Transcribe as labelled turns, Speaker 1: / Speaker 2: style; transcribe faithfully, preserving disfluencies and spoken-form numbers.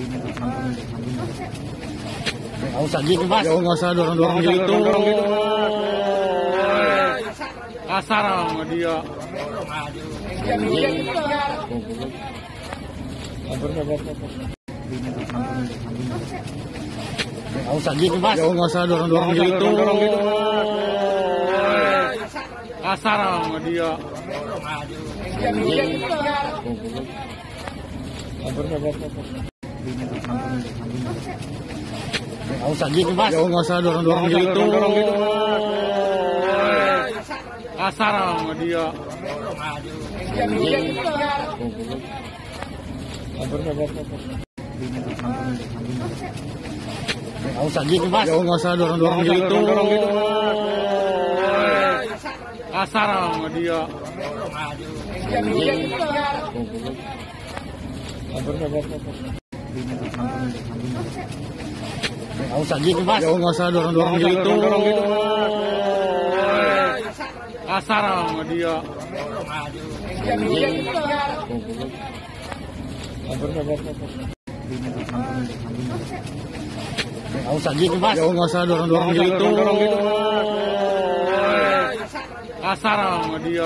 Speaker 1: Nggak usah gitu mas.
Speaker 2: Ya nggak usah dorong-dorong gitu.
Speaker 1: Kasar sama dia. Nggak usah gitu mas.
Speaker 2: Ya nggak usah dorong-dorong gitu.
Speaker 1: Kasar sama dia. Nggak usah gitu mas.
Speaker 2: Ya nggak usah dorong-dorong gitu.
Speaker 1: Kasar sama dia. Nggak usah gitu mas.
Speaker 2: Ya nggak usah dorong-dorong gitu.
Speaker 1: Kasar sama dia. Nggak usah gitu mas.
Speaker 2: Ya nggak usah dorong-dorong gitu.
Speaker 1: Kasar sama dia. Nggak usah gitu mas.
Speaker 2: Ya nggak usah dorong-dorong gitu.
Speaker 1: Kasar sama dia.